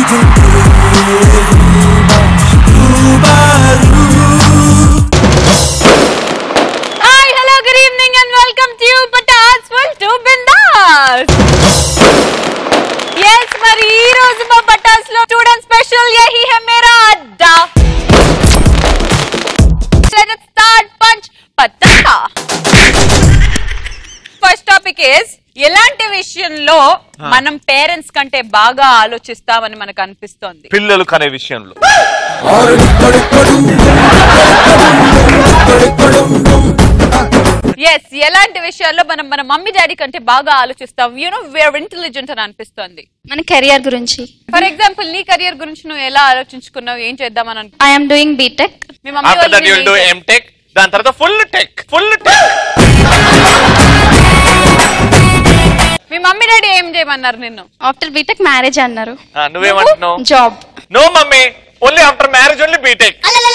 ఎలాంటి విషయంలో మనం పేరెంట్స్ కంటే బాగా ఆలోచిస్తామని మనకు అనిపిస్తోంది? పిల్లలు కనే విషయంలో. ఎస్, ఎలాంటి విషయాల్లో మనం మన మమ్మీ డాడీ కంటే బాగా ఆలోచిస్తాం? You know we are intelligent అని అనిపిస్తోంది. మన కెరియర్ గురించి, ఫర్ ఎగ్జాంపుల్ నీ కెరియర్ గురించి నువ్వు ఎలా ఆలోచించుకున్నావు? ఏం చేద్దామని అనుకున్నావు? I am doing BTech. మీ మమ్మీ వాళ్ళు ఎంటెక్, దాని తర్వాత ఫుల్ టెక్. మీ మమ్మీ డాడీ ఏం చేయమన్నారు నిన్ను? ఆఫ్టర్ బీటెక్ మ్యారేజ్ అన్నారు. నువ్వేమంటున్నావు? Job. No mummy, only after marriage only BTech.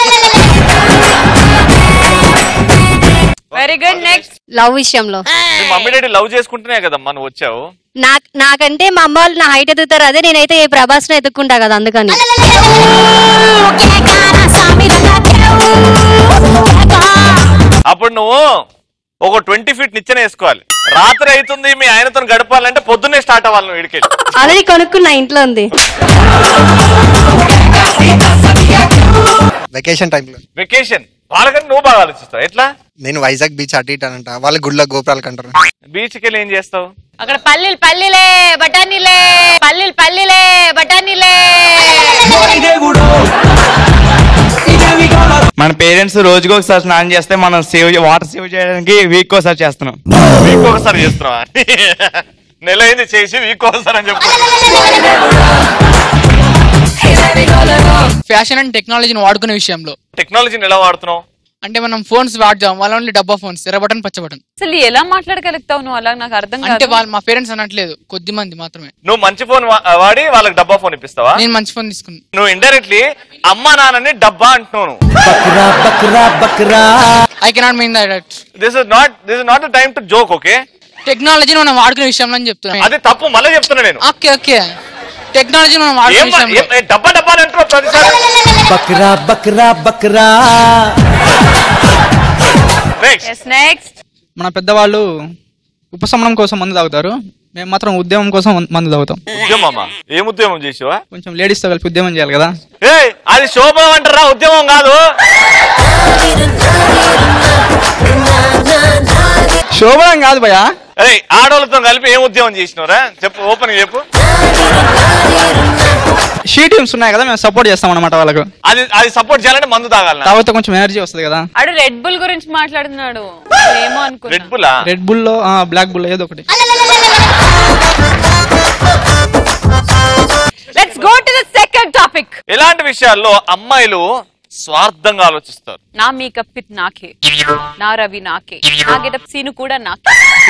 Very good. Next, love విషయంలో మీ మమ్మీ డాడీ లవ్ చేసుకుంటేనే కదమ్మా నువ్వు వచ్చావు. నాకంటే మా అమ్మ వాళ్ళు నా హైట్ ఎదుగుతారు, అదే నేనైతే ఏ ప్రభాస్ ను ఎదుక్కుంటా కదా, అందుకని. అప్పుడు నువ్వు ఒక 20 feet నిచ్చెన వేసుకోవాలి. రాత్రి అవుతుంది మీ ఆయనతో గడపాలంటే పొద్దున్నే స్టార్ట్ అవ్వాలి నువ్వు ఇడికెళ్ళి. ఆల్రెడీ కొనుక్కున్నా, ఇంట్లో ఉంది. వెకేషన్ టైంలో. వెకేషన్ వాళ్ళకంటే నువ్వు బాగా ఆలోచిస్తావు. ఎట్లా? నేను వైజాగ్ బీచ్ అటు ఇటు అంట, వాళ్ళ గుళ్ళ గోపురాలు కంటారు. బీచ్కి వెళ్ళి ఏం చేస్తావు? అక్కడ పల్లీలు బఠానీలే, పల్లీలే బఠానీలే. మన పేరెంట్స్ రోజుకి ఒకసారి స్నానం చేస్తే మనం వాటర్ సేవ్ చేయడానికి వీక్ ఒకసారి చేస్తున్నాం. వీక్ ఒకసారి చేస్తున్నావా? నెల అయింది చేసి వీక్ ఒకసారి అని చెప్పు. ఫ్యాషన్ అండ్ టెక్నాలజీని వాడుకునే విషయంలో. టెక్నాలజీని ఎలా వాడుతున్నావు అంటే మనం ఫోన్స్ వాడతాం, వాళ్ళ ఓన్లీ డబ్బా ఫోన్స్, ఎర్ర బటన్ పచ్చ బటన్. అసలు ఎలా మాట్లాడగలుగుతావు నువ్వు అలా? నాకు అర్థం కాదు. అంటే వాళ్ళు మా పేరెంట్స్ అనట్లేదు, కొద్ది మంది మాత్రమే. నువ్వు మంచి ఫోన్ వాడి వాళ్ళకి డబ్బా ఫోన్ ఇప్పిస్తావా? నేను మంచి ఫోన్ తీసుకున్నా. నువ్వు ఇండైరెక్ట్లీ అమ్మా నాన్నని డబ్బా అంటున్నావు. I cannot mean that. This is not the time to joke. Okay, టెక్నాలజీని మనం వాడుకునే విషయంలో అని చెప్తున్నా. అది తప్పు, మళ్ళీ చెప్తున్నా నేను. ఓకే ఓకే, టెక్నాలజీ మనం వాడుకునే విషయంలో. డబ్బా డబ్బా అంటున్నావు ప్రతిసారి. నెక్స్ట్, మన పెద్దవాళ్ళు ఉపశమనం కోసం మందు తాగుతారు, మేము మాత్రం ఉద్యమం కోసం మందు తాగుతాం. ఉద్యమమ్మా? ఏం ఉద్యమం చేసావా? కొంచెం లేడీస్ తో కలిపి ఉద్యమం చేయాలి కదా. అది శోభం అంటారా, ఉద్యమం కాదు. శోభనం కాదు భయ్యా. అరే ఆడవాళ్ళతో కలిపి ఏం ఉద్యమం చేసినవరా చెప్పు, ఓపెన్ చెప్పు. షీ టీమ్స్ ఉన్నాయి కదా, మేము సపోర్ట్ చేస్తాం అన్నమాట వాళ్ళకు. అది సపోర్ట్ చేయాలంటే మందు తాగాలి, తాగితే కొంచెం ఎనర్జీ వస్తుంది కదా. అడు రెడ్ బుల్ గురించి మాట్లాడుతున్నాడు, ఏమో అనుకున్నా. రెడ్ బుల్, రెడ్ బుల్ లో బ్లాక్ బుల్ ఏదో ఒకటి. Let's go to the second topic. ఎలాంటి విషయాల్లో అమ్మాయిలు స్వార్థంగా ఆలోచిస్తారు? నా మేకప్ పిత్ నాకే, నా రవి నాకే, నా గెటప్ సీను కూడా నాకే.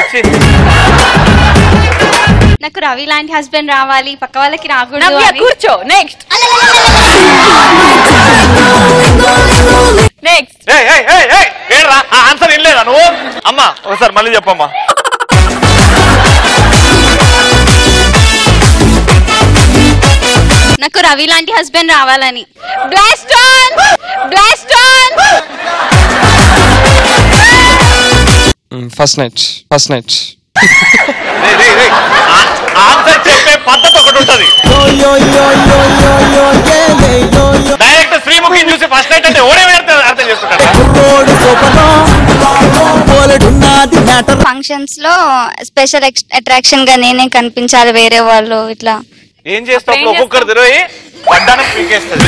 నాకు రవి లాంటి హస్బెండ్ రావాలి, పక్క వాళ్ళకి రాకూడదు. కూర్చో. నెక్స్ట్, ఆన్సర్ ఇల్లేదా నువ్వు? అమ్మా ఒకసారి మళ్ళీ చెప్పమ్మా. నాకు రవి లాంటి హస్బెండ్ రావాలని. Blast on, blast on. First night answer చెప్పే పద్ధతి ఒకటి ఉంటది. డైరెక్ట్ శ్రీముఖి చూసి ఫస్ట్ నైట్ అంటే ఓడే అర్థం చేసుకుంటాడు. ఫంక్షన్స్ లో స్పెషల్ అట్రాక్షన్ గా నేనే కనిపించాలి, వేరే వాళ్ళు ఇట్లా. ఏం చేస్తావు? ఒక్కొక్కరు తిరిగి పడ్డానం పీకేస్తుంది.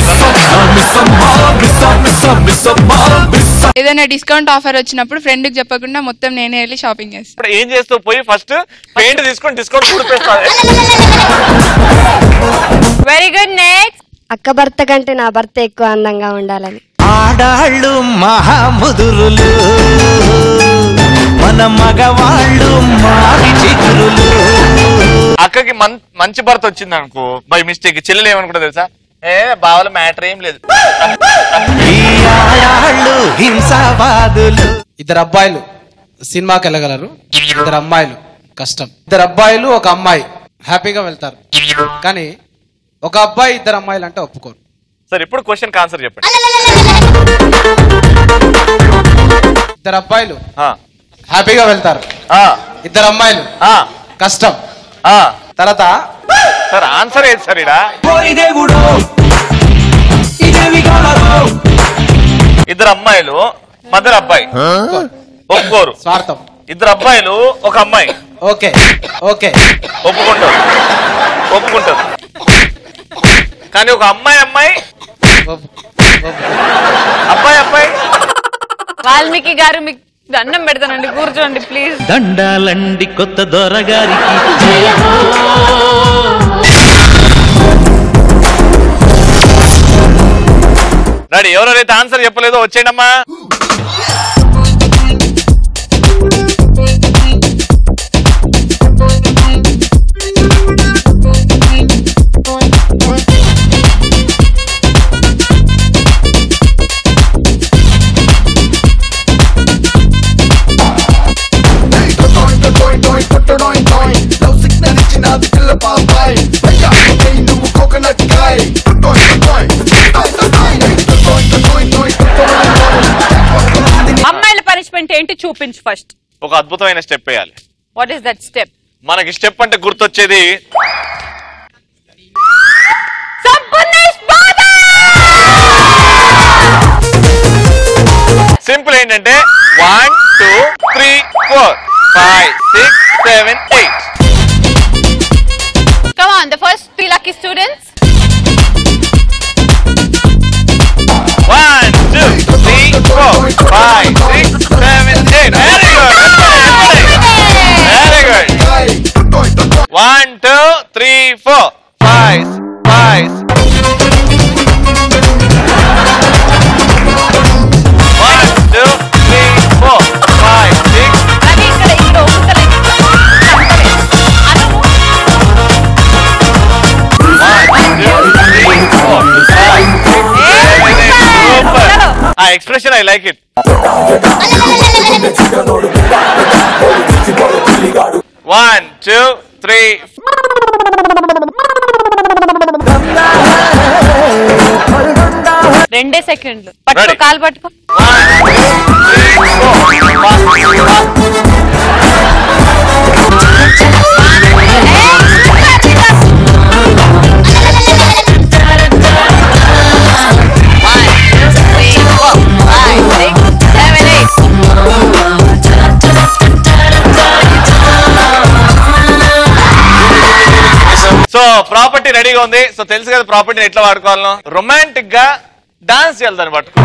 ఏదైనా డిస్కౌంట్ ఆఫర్ వచ్చినప్పుడు ఫ్రెండ్ కి చెప్పకుండా మొత్తం నేనే వెళ్ళి షాపింగ్ చేస్తాను. ఇప్పుడు ఏం చేస్తావు? పోయి ఫస్ట్ పెయింట్ తీసుకొని డిస్కౌంట్ చూపిస్తాను. Very good. నెక్స్ట్, అక్క భర్త కంటే నా భర్త ఎక్కువ అందంగా ఉండాలని. ఆడాళ్ళు మహాముదురులు, మన మగవాళ్ళు మారి చిగురులు. అక్కకి మంచి భర్త వచ్చింది అనుకో బై మిస్టేక్, చెల్లెలు ఏమనుకుంటా తెలుసా? బావల మ్యాటర్ ఏం లేదు. హింసావాదులు. ఇద్దరు అబ్బాయిలు సినిమాకి వెళ్ళగలరు, ఇద్దరు అమ్మాయిలు కష్టం. ఇద్దరు అబ్బాయిలు ఒక అమ్మాయి హ్యాపీగా వెళ్తారు, కానీ ఒక అబ్బాయి ఇద్దరు అమ్మాయిలు అంటే ఒప్పుకోరు. సరే ఇప్పుడు క్వశ్చన్ ఆన్సర్ చెప్పండి. ఇద్దరు అబ్బాయిలు ఆ, హ్యాపీగా వెళ్తారు, ఆ, ఇద్దరు అమ్మాయిలు ఆ, కష్టం. ఆ. తర్వాత సార్ ఆన్సర్ ఏది సార్ ఇడా? ఇద్దరు అమ్మాయిలు మదర్ అబ్బాయి ఒప్పుకోరు. స్వార్థం. ఇద్దరు అబ్బాయిలు ఒక అమ్మాయి ఓకే ఓకే ఒప్పుకుంటారు. కానీ ఒక అమ్మాయి అబ్బాయి వాల్మీకి గారు మీకు దండం పెడతానండి, కూర్చోండి ప్లీజ్. దండాలండి కొత్త దొరగారికి. డాడీ ఎవరైతే ఆన్సర్ చెప్పలేదో వచ్చేయండమ్మా. అమ్మాయిల పనిష్మెంట్ ఏంటి చూపించు ఫస్ట్. ఒక అద్భుతమైన స్టెప్ వేయాలి. What is that step? మనకి స్టెప్ అంటే గుర్తొచ్చేది సింపుల్ ఏంటంటే 1 2 3 4 5 6 7 8. Come on, the first 3 lucky students. 1 2 3 4 5 6 7 8. Very good. 1 2 3 4 5 5 1 2 3 4 5 6. Ravi ఇక్కడ ఒక్కలే. ఆ ఎక్స్ప్రెషన్ ఐ లైక్ ఇట్. 1 2 3 2 సెకండ్లు. పట్టుకో, కాలు పట్టుకో. 1 2 3 సో ప్రాపర్టీ రెడీగా ఉంది. సో తెలుసు కదా ప్రాపర్టీని ఎట్లా వాడుకోవాలో. రొమాంటిక్ గా డాన్స్ చేయాలి దాన్ని పట్టుకో.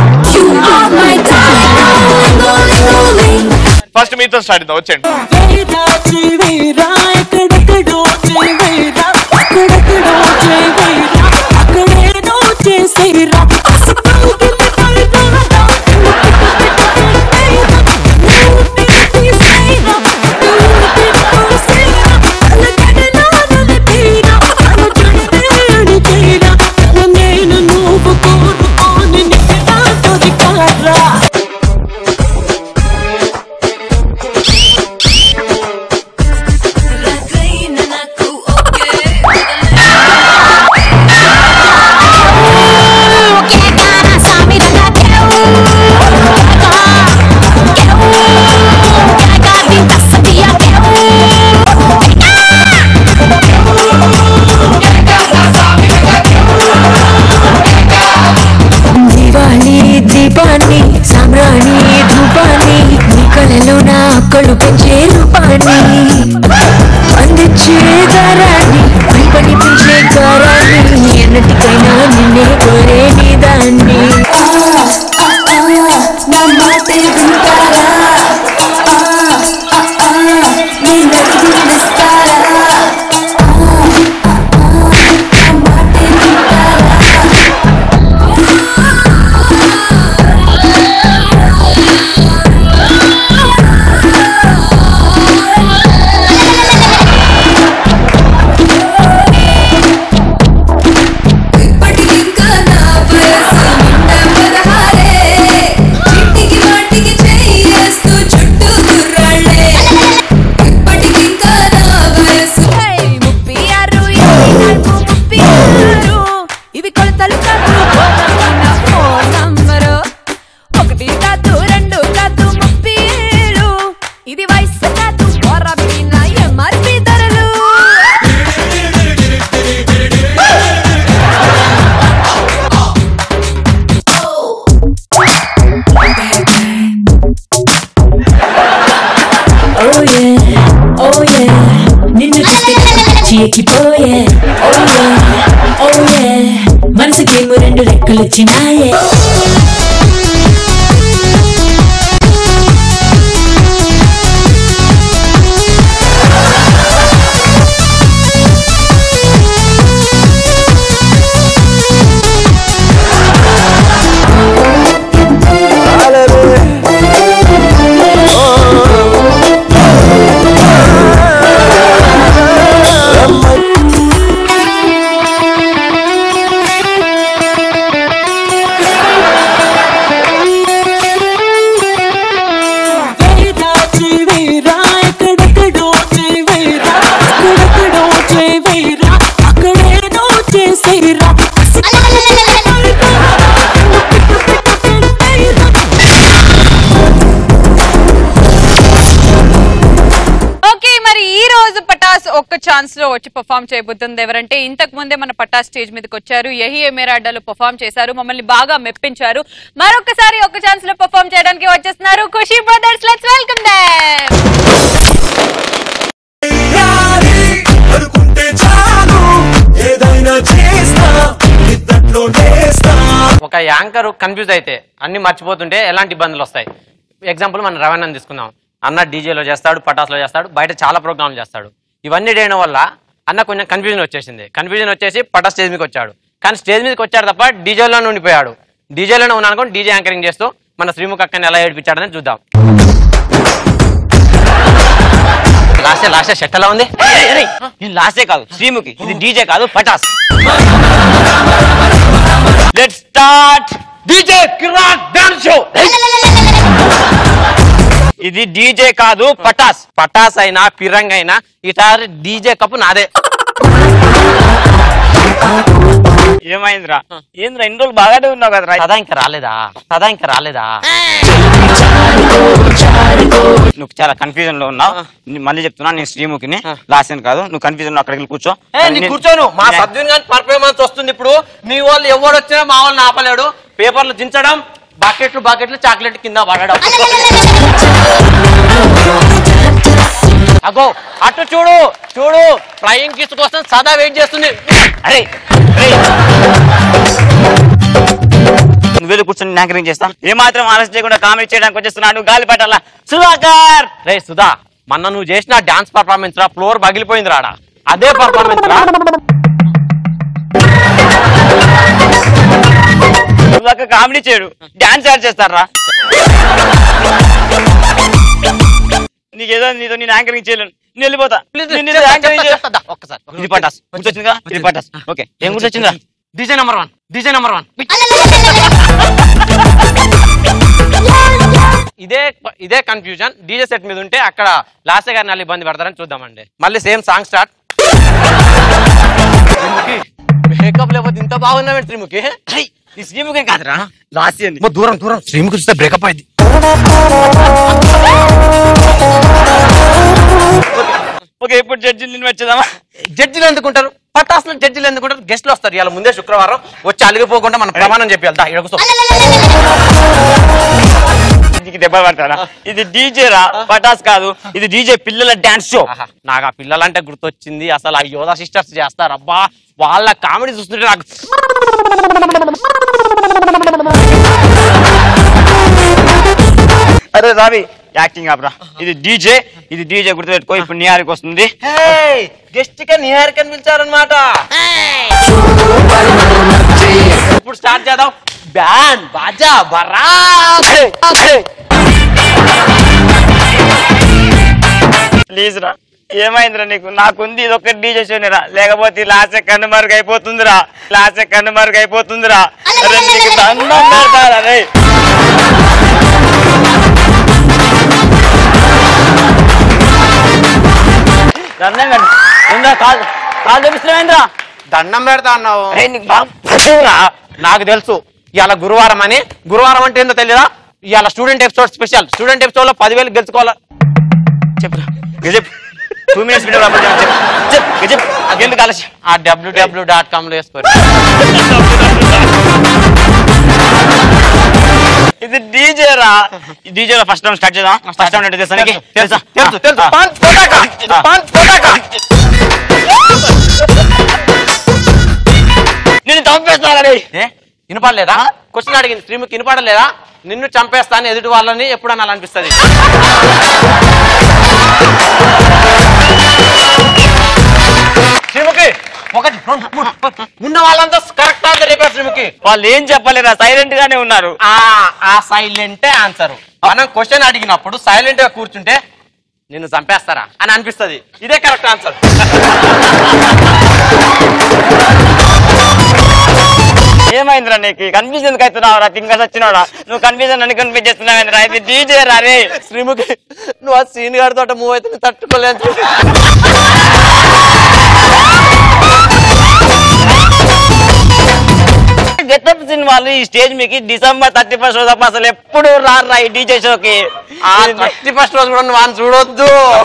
ఫస్ట్ మీతో స్టార్ట్ అవుతాం, వచ్చేయండి. కళ్ళు పెంచే రూపాన్ని అందించే దారాన్ని పని పెంచే గారాన్ని ఎన్నటికైనా నిన్నే కోరే నీ దాన్ని నా మాటే వింటారా నేను అడిగిస్తారా ఇప్పటికింకా నా వయసు చినుకులొచ్చినాయే ఒక్క ఛాన్స్ లో వచ్చి పర్ఫామ్ చేయబోతుంది ఎవరంటే ఇంతకు ముందే మన పటాస్ స్టేజ్ మీదకి వచ్చారు యహీ ఏ మేరా అడ్డాలో పర్ఫామ్ చేశారు మమ్మల్ని బాగా మెప్పించారు మరొకసారి ఒక్క ఛాన్స్ లో పర్ఫామ్ చేయడానికి వచ్చేస్తున్నారు Khushi brothers let's welcome them ఒక యాంకర్ కన్ఫ్యూజ్ అయితే అన్ని మర్చిపోతుంటే ఎలాంటి ఇబ్బందులు వస్తాయి ఎగ్జాంపుల్ మనం రవాణాని తీసుకుందాం అన్న డీజేలో చేస్తాడు పటాస్లో చేస్తాడు బయట చాలా ప్రోగ్రాంలు చేస్తాడు ఇవన్నీ చేయడం వల్ల అన్న కొంచెం కన్ఫ్యూజన్ వచ్చేసింది కన్ఫ్యూజన్ వచ్చేసి పటాస్ స్టేజ్ మీదకి వచ్చాడు కానీ స్టేజ్ మీదకి వచ్చాడు తప్ప డీజేలోనే ఉండిపోయాడు డీజేలోనే ఉన్నాను అనుకోండి డీజే యాంకరింగ్ చేస్తూ మన శ్రీముఖ్ అక్కని ఎలా ఏడిపించాడని చూద్దాం లాస్ట్ షెట్ ఎలా ఉంది ఇది లాస్టే కాదు శ్రీముఖి ఇది డీజే కాదు పటాస్ లెట్స్ స్టార్ట్ డీజే కిరాక్ డాన్స్ షో ఇది డీజే కాదు పటాస్ పటాస్ అయినా పిరంగ్ అయినా ఈసారి డీజే కప్పు నాదే ఏమైందిరా ఏంద్రా ఇన్ని రోజులు బాగానే ఉన్నావు కదా సదా ఇంకా రాలేదా నువ్వు చాలా కన్ఫ్యూజన్ లో ఉన్నావు మళ్ళీ చెప్తున్నా నేను శ్రీముఖిని లాస్ట్ కాదు నువ్వు కన్ఫ్యూజన్ లో అక్కడికి కూర్చో కూర్చోను మా సద్విన్ గారి పర్ఫార్మెన్స్ వస్తుంది ఇప్పుడు మీ వాళ్ళు ఎవరు వచ్చినా మా వాళ్ళని ఆపలేడు పేపర్లు దించడం బాకెట్లు చాక్లెట్ కింద పడడం అగో అటు చూడు ఫ్లయింగ్ కిస్ కోసం సదా వెయిట్ చేస్తుంది అరే నువ్వు కూర్చొని యాంకరింగ్ చేస్తా ఏమాత్రం ఆలస్యం చేయకుండా కామెడీ చేయడానికి వచ్చేస్తున్నాడు గాలిపటాల సుధాకర్ రే సుధా మొన్న నువ్వు చేసిన డాన్స్ పర్ఫార్మెన్స్ రా ఫ్లోర్ పగిలిపోయింది రాడా అదే పర్ఫార్మెన్స్ రా సుధాకర్ కామెడీ చేయడు డాన్స్ యాడ్ చేస్తారా నీకేదో నీతో నేను యాంకరింగ్ చేయలేను నేను వెళ్ళిపోతా ఒక్కసారి ఇది పటాస్ గుర్తొచ్చిందిగా ఇది పటాస్ ఓకే ఏం గుర్తొచ్చిందా డీజే నెంబర్ 1 ఇదే కన్ఫ్యూజన్ డీజే సెట్ మీద ఉంటే అక్కడ లాసే గారిని వాళ్ళు ఇబ్బంది పడతారని చూద్దామండి మళ్ళీ సేమ్ సాంగ్ స్టార్ట్ మేకప్ లేకపోతే ఇంత బాగున్నావు శ్రీముఖి ఈ శ్రీముఖి కాదురా లాస్ట్ దూరం శ్రీముఖి చూస్తే బ్రేకప్ అయింది ఓకే ఇప్పుడు జడ్జిలు నేను వచ్చేదామా జడ్జిలు ఎందుకుంటారు పటాస్లో జడ్జిలు ఎందుకుంటారు గెస్ట్లు వస్తారు ఇలా ముందే శుక్రవారం వచ్చి అలిగిపోకుండా మనం ప్రమాణం చెప్పాలి నీకు దెబ్బ పడతారా ఇది డీజే రా పటాస్ కాదు ఇది డీజే పిల్లల డాన్స్ షో నాకు ఆ పిల్లలంటే గుర్తొచ్చింది అసలు ఆ యోధా సిస్టర్స్ చేస్తారు అబ్బా వాళ్ళ కామెడీ చూస్తుంటే నాకు అరే రావి యాక్టింగ్ ఆపరా ఇది డీజే గుర్తుపెట్టుకో ఇప్పుడు నిహారికి వస్తుంది గెస్ట్ గా నిహారికని పిలిచారనమాట ఇప్పుడు స్టార్ట్ చేద్దాం బ్యాండ్ బాజా బరా ప్లీజ్ రా ఏమైందిరా నీకు నాకుంది ఇది ఒక్క డీజే షోనిరా లేకపోతే లాస్ట్ కన్ను మరుగు అయిపోతుందిరా అరే నీకు దండం పెడతారా రే కాల్ చూపిస్తున్నావేంద్రా దండం పెడతా అన్నావు నాకు తెలుసు ఇవాళ గురువారం అని గురువారం అంటే ఏందో తెలియదా ఇవాళ student episode special student episode లో 10,000 గెలుచుకోవాలా చెప్పురా గజప్ 2 minutes వీడియో గజప్ ఎందుకు ఆలస్యం ఆ www.com లో వేసుకోరు ఇది డీజే రా డీజే లో ఫస్ట్ రౌండ్ స్టార్ట్ చేద్దాం ఫస్ట్ రౌండ్ అంటే తెలుసా నేను చంపేస్తాను వినపడలేదా? క్వశ్చన్ అడిగింది శ్రీముఖి, వినపడలేదా? నిన్ను చంపేస్తాను ఎదుటి వాళ్ళని ఎప్పుడన్నా అలా అనిపిస్తుంది. శ్రీముఖి ఒకటి ఉన్న వాళ్ళంతా కరెక్ట్ ఆన్సర్ చెప్పారు శ్రీముఖి. వాళ్ళు ఏం చెప్పలేరా, సైలెంట్ గానే ఉన్నారు. ఆ సైలెంటే ఆన్సర్. మనం క్వశ్చన్ అడిగినప్పుడు సైలెంట్ గా కూర్చుంటే నిన్ను చంపేస్తారా అని అనిపిస్తుంది. ఇదే కరెక్ట్ ఆన్సర్. ఏమైందిరా నీకు కన్ఫ్యూజన్ ఎందుకు అవుతున్నావురా? థింకర్స్ వచ్చినావురా నువ్వు కన్ఫ్యూజన్ అని కన్ఫ్యూజ్ చేస్తున్నావేంద్రా? ఇది డీజే రా రే. శ్రీముఖి నువ్వు ఆ సీన్ గారితో మూవ్ అయితే తట్టుకోలేదు. గెటప్ సినిమాలు ఈ స్టేజ్ మీకు December 31st రోజు తప్ప అసలు ఎప్పుడు రారా ఈ డీజే షోకి. 31st రోజు కూడా నువ్వు చూడొద్దు.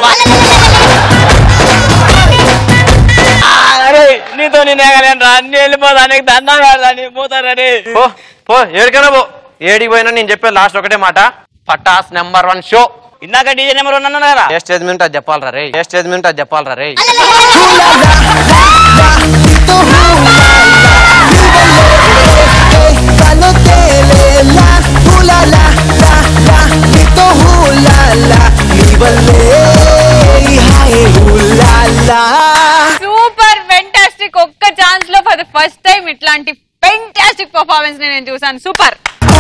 నీతో నేను రా, అన్ని వెళ్ళిపోతా, నీకు దండం పెడతాను, పోతారని. పో ఏడికైనా పో. ఏడికి పోయినా నేను చెప్పే లాస్ట్ ఒకటే మాట, పటాస్ నెంబర్ 1 షో. ఇందాక డీజే నెంబర్ 1 అన్నారా? ఏ స్టేజ్ మీద అది చెప్పాలరా రే, ఏ స్టేజ్ మీద అది చెప్పాలరా రే. Super fantastic. ఒక్క ఛాన్స్ లో ఫర్ ద ఫస్ట్ టైం ఇట్లాంటి ఫెంటాస్టిక్ పర్ఫార్మెన్స్ నేను చూసాను. Super.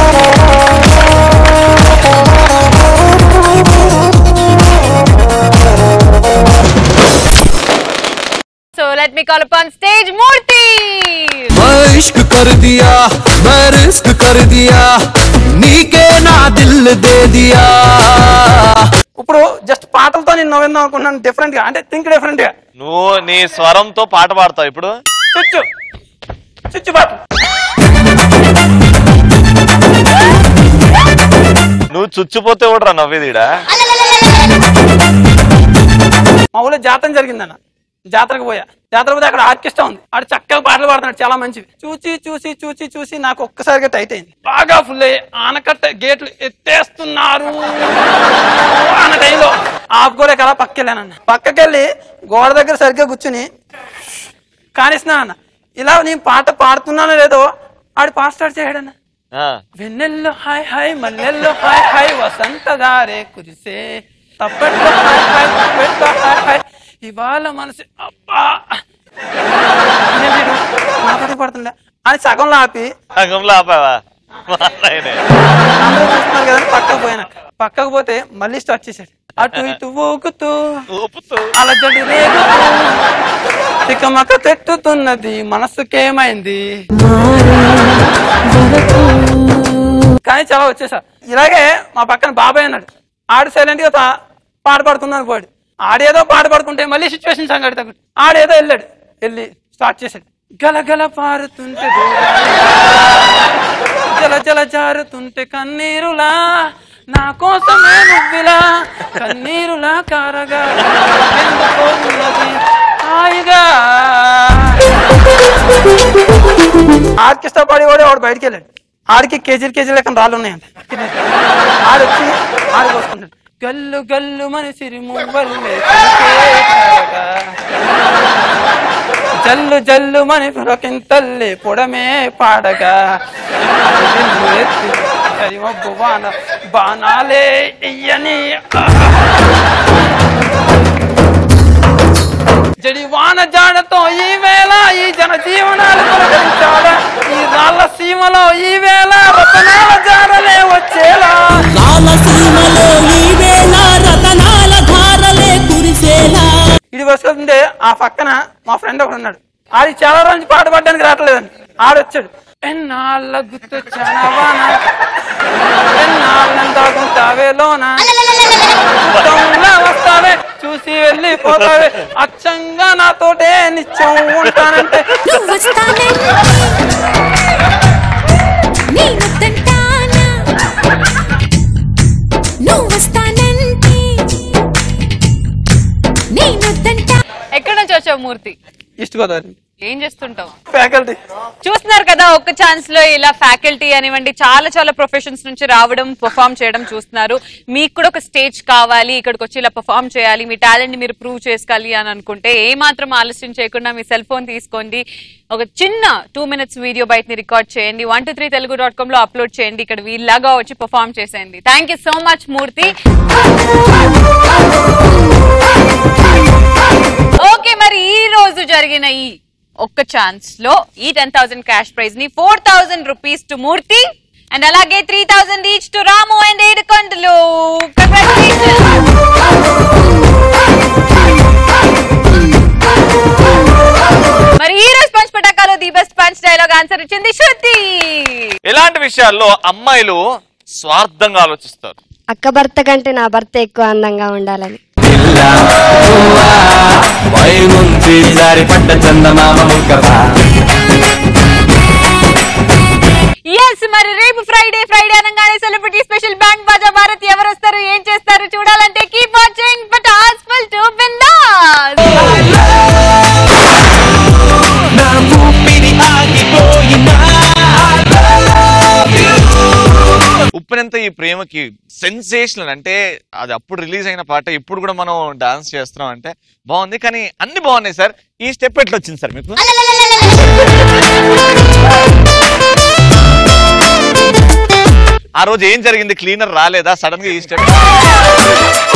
So let me call upon stage Murthy. इश्क कर दिया मैं रिस्क कर दिया नीके ना दिल दे दिया. ఇప్పుడు జస్ట్ పాటలతో నేను నవ్విందాం అనుకున్నాను, డిఫరెంట్ గా, అంటే థింక్ డిఫరెంట్ గా. నువ్వు నీ స్వరంతో పాట పాడతావు ఇప్పుడు. చుచ్చు చుచ్చు పాట. నువ్వు చుచ్చిపోతే కూడా నవ్వేదిడా. మా ఊళ్ళో జాతర జరిగిందన్న, జాతరకు పోయా. జాతర పోతే అక్కడ ఆర్కెస్ట్రా ఉంది, ఆడు చక్కగా పాటలు పాడుతున్నాడు, చాలా మంచివి. చూసి చూసి చూసి చూసి నాకు ఒక్కసారిగా టైట్ అయింది, బాగా ఫుల్ అయ్యి ఆనకట్ట గేట్లు ఎత్తేస్తున్నారు అన్న టైంలో ఆపుకోలేక అలా పక్కకెళ్ళానన్న. పక్కకెళ్ళి గోడ దగ్గర సరిగ్గా కూర్చుని కానిస్తున్నా అన్న. ఇలా నేను పాట పాడుతున్నానో లేదో ఆడు పాట స్టార్ట్ చేయడన్న. వెన్నెల్లో హాయ్ హాయ్ మల్లెల్లో హాయ్ హాయ్ వసంత దారే కురిసే తప్పట్లో హాయ్ హాయ్ తప్పెట్లో హాయ్ హాయ్ ఇవాళ మనసు అబ్బా పాట పడుతుండే అని సగంలో ఆపి అందరూ చూస్తున్నారు కదా పక్కకు పోయినాక. పక్కకు పోతే మళ్ళీ స్టార్ట్ చేశాడు. అటు ఇటు ఊగుతూ అలా జడి రేగుతూ తికమక తెట్టుతున్నది మనసుకేమైంది కానీ చాలా వచ్చేసా. ఇలాగే మా పక్కన బాబాయ్ అన్నాడు, ఆడు సైలెంట్ గా పాట పాడుతున్నాను పోయాడు. ఆడేదో పాట పాడుకుంటే మళ్ళీ సిచ్యువేషన్ సంగతి తగ్గట్టు ఆడేదో వెళ్ళాడు, వెళ్ళి స్టార్ట్ చేశాడు. గలగల పారుతుంటే జల జల జారుతుంటే కన్నీరులా నా కోసమే నువ్విలా కన్నీరులా కారగా ఉన్నది హాయిగా. ఆర్కెస్ట్రా పాడేవాడే వాడు బయటికి వెళ్ళాడు. ఆడికి కేజీలు కేజీలు లెక్కన రాళ్ళు ఉన్నాయంట. ఆడొచ్చి ఆడిపోసుకుంటాడు. గల్లు గల్లు మనిషిరి మువ్వల్లే జల్లు జల్లు మని పురకింతల్లే పొడమే పాడగా మబ్బు బాణ బాణాలే ఇయ్యని జడి వాన జాడతో ఈ వేళ ఈ జన జీవనాలు కొనగలించాలా ఈ రాళ్ళ సీమలో ఈ వేళ రతనాల జాడలే వచ్చేలా ఇది వస్తుంటే ఆ పక్కన మా ఫ్రెండ్ ఒకడు ఉన్నాడు. ఆడి చాలా రోజు పాట పాడడానికి రావట్లేదండి. ఆడొచ్చాడు. ఎన్నాళ్ళ గుర్తొచ్చానవాన ఎన్నాళ్ళంతావేలోనా వస్తావే చూసి వెళ్ళిపోతావే అచ్చంగా నాతోటే నిత్యం ఉంటానంటే ఎక్కడ నుంచి వచ్చావు మూర్తి? ఈస్ట్ గోదావరి. ఏం చేస్తుంటావు? ఫ్యాకల్టీ. చూస్తున్నారు కదా, ఒక్క ఛాన్స్ లో ఇలా ఫ్యాకల్టీ అనివ్వండి, చాలా చాలా ప్రొఫెషన్స్ నుంచి రావడం, పర్ఫామ్ చేయడం చూస్తున్నారు. మీకు కూడా ఒక స్టేజ్ కావాలి, ఇక్కడికి వచ్చి ఇలా పర్ఫామ్ చేయాలి, మీ టాలెంట్ ని మీరు ప్రూవ్ చేసుకోవాలి అని అనుకుంటే ఏ మాత్రం ఆలస్యం చేయకుండా మీ సెల్ ఫోన్ తీసుకోండి, ఒక చిన్న 2 minutes వీడియో బయటని రికార్డ్ చేయండి, 123telugu.com లో అప్లోడ్ చేయండి, ఇక్కడ వీళ్ళలాగా వచ్చి పర్ఫామ్ చేసేయండి. Thank you so much Murthy. Okay, మరి ఈ రోజు జరిగిన ఈ ఒక్క ఛాన్స్ లో ఈ 10,000 క్యాష్ ప్రైజ్ ని 4,000 rupees టు మూర్తి అండ్ అలాగే 3,000 each to Ramu and Yedukondalu. మరి ఈ రోజు పంచ్ పటాకాలో the best punch dialogue answer ఇచ్చింది శృతి. ఇలాంటి విషయాల్లో అమ్మాయిలు స్వార్థంగా ఆలోచిస్తారు. అక్క భర్త కంటే నా భర్త ఎక్కువ అందంగా ఉండాలని. ఎస్, మరి రేపు ఫ్రైడే అనగానే సెలబ్రిటీ స్పెషల్ బ్యాండ్ బాజా భారత్ ఎవరు వస్తారు, ఏం చేస్తారు చూడాలంటే keep watching Patas full to బిందాస్. ఉప్పెనంత ఈ ప్రేమకి సెన్సేషనల్, అంటే అది అప్పుడు రిలీజ్ అయిన పాట ఇప్పుడు కూడా మనం డాన్స్ చేస్తున్నాం అంటే బాగుంది, కానీ అన్ని బాగున్నాయి సార్. ఈ స్టెప్ ఎట్లా వచ్చింది సార్ మీకు? ఆ రోజు ఏం జరిగింది? క్లీనర్ రాలేదా? సడన్ గా ఈ స్టెప్